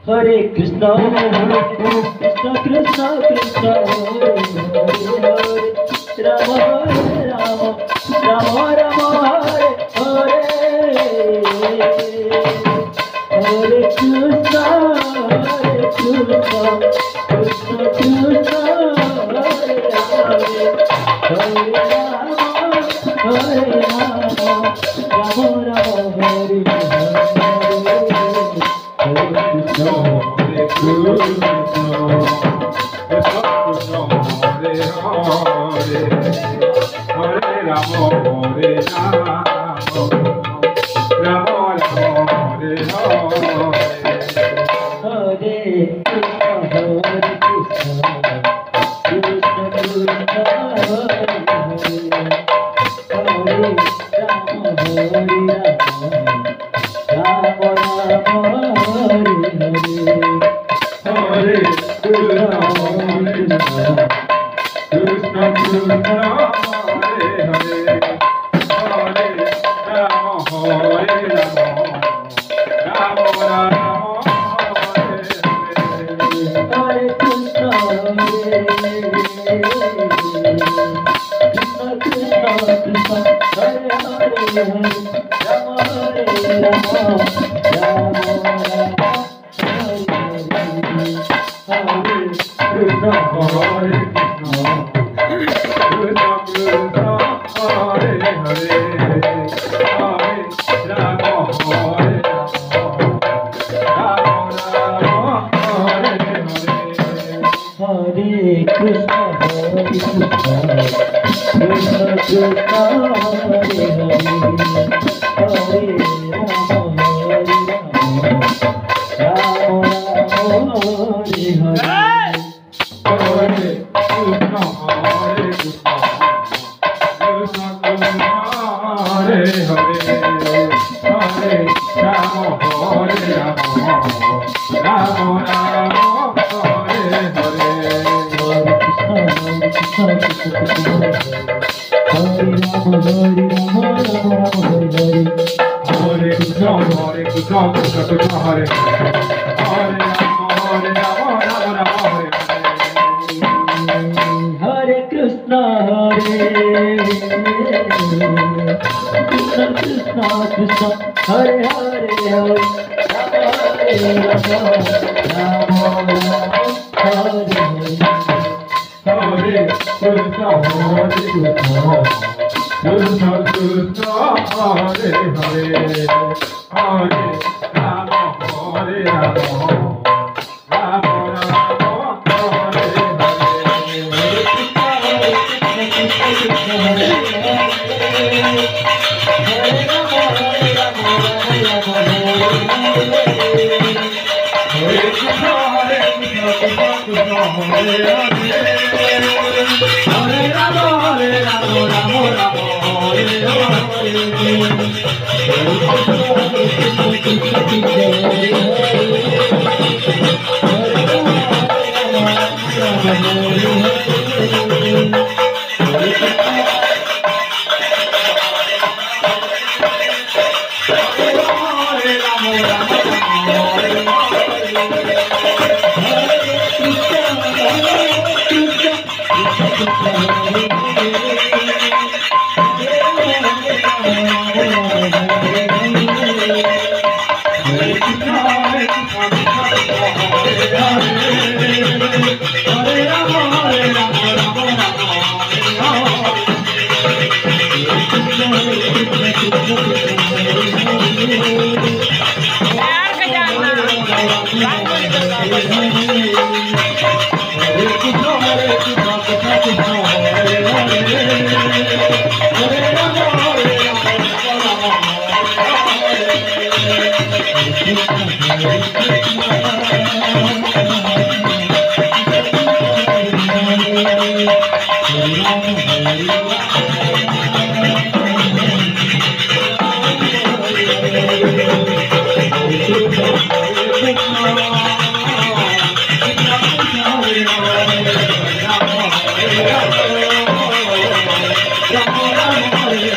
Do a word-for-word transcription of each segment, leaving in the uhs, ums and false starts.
Hare Krishna, Krishna Krishna Krishna, Hare Hare, Rama Hare Rama, Rama Rama Hare Hare, Hare Krishna, Hare Krishna, Krishna Krishna, Hare Hare, Hare Rama, Hare Rama, Rama Rama Hare Hare. Hare Krishna, Hare Krishna, Krishna Krishna, Hare Hare, Hare Rama, Hare Rama, Rama Rama, Hare Hare. Hare Krishna, Hare Krishna, Krishna Krishna, Hare Hare, Hare Rama, Hare Rama, Rama Rama, Hare Hare. Hare Krishna, Hare Krishna, Krishna Krishna, Hare Hare, Hare Rama, Hare Rama, Rama Rama, Hare Hare. Hare Krishna, Hare Krishna, Krishna Krishna, Hare Hare, Rama Hare Rama, Rama Rama, Hare Hare. Hare Krishna, Hare Krishna, Krishna Krishna, Hare Hare, Hare Rama, Hare Rama, Rama Rama, Hare Hare. Hare Krishna, Hare Krishna, Krishna Krishna, Hare Hare, Hare Rama, Hare Rama, Rama Rama, Hare Hare. Hare Krishna, Hare Krishna, Krishna Krishna, Hare Hare, Hare Rama, Hare Rama, Rama Rama, Hare Hare. Hare Krishna, Hare Krishna, Krishna Krishna, Hare Rama, Hare Rama, Rama Rama, Hare Hare. Hare Krishna, Hare Krishna, Krishna Krishna, Hare Hare, Hare Rama, Hare Rama, Rama Rama, Hare Hare. Hare Krishna, Hare Krishna, Krishna Krishna, Hare Hare, Hare Rama, Hare Rama, Rama Rama, Hare Hare. Hare Krishna, Hare Krishna, Krishna Krishna, Hare Hare, Hare Rama, Hare Rama, Rama Rama, Hare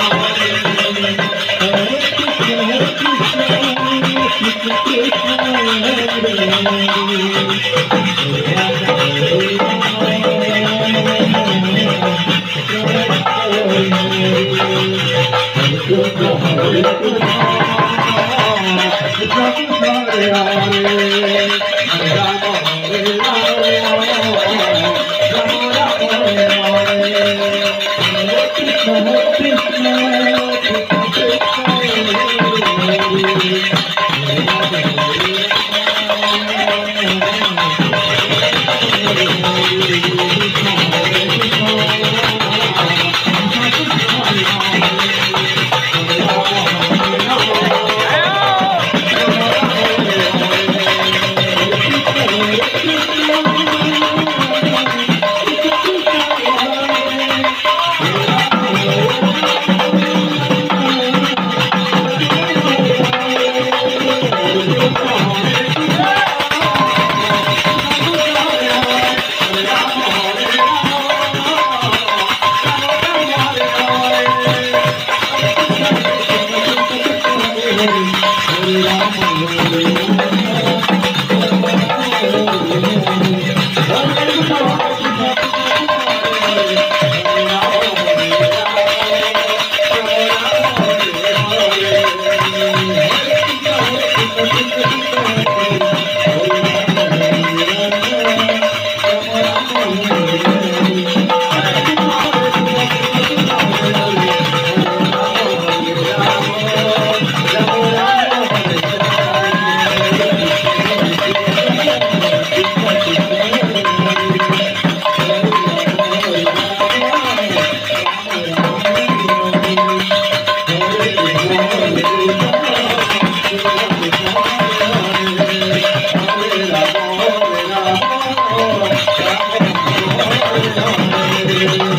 Hare Thank you.